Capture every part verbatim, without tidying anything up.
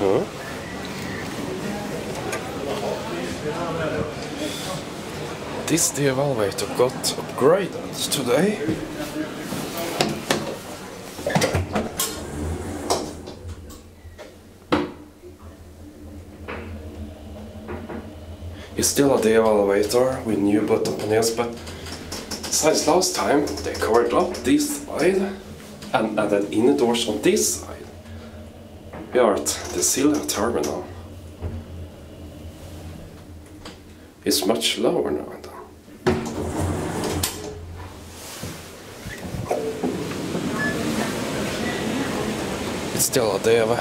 Huh? This DEVE elevator got upgraded today. It's still a DEVE elevator with new button panels, but since last time they covered up this side and added inner doors on this side. We are at the Siljaterminalen. It's much lower now. It's still a DEVE.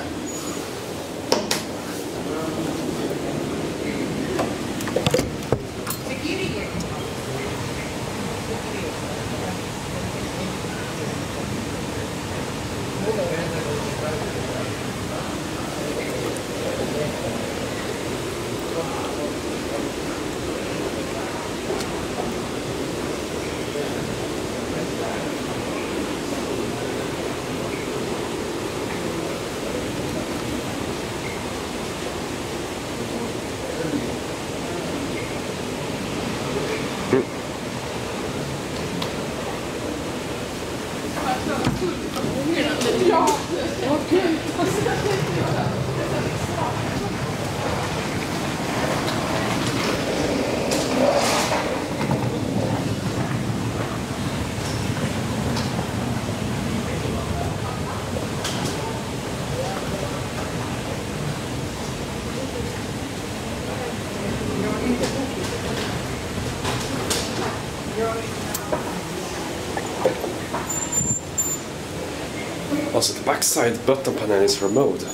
Also, the backside button panel is removed.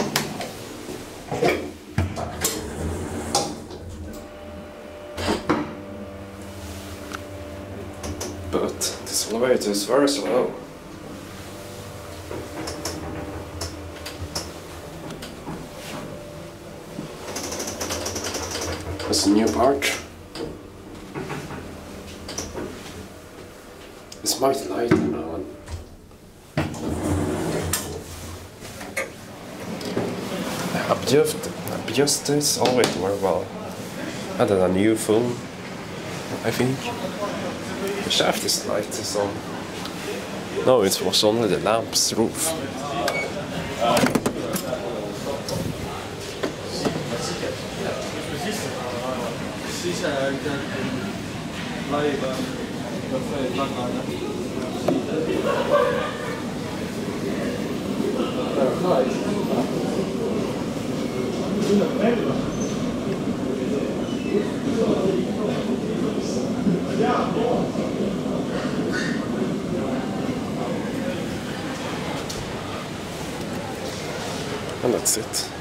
But this elevator is very slow. There's a new part. It's much lighter now. Just, just this always very well. Added a new phone, I think. The shaft is light is on. No, it was only the lamp's roof. And that's it.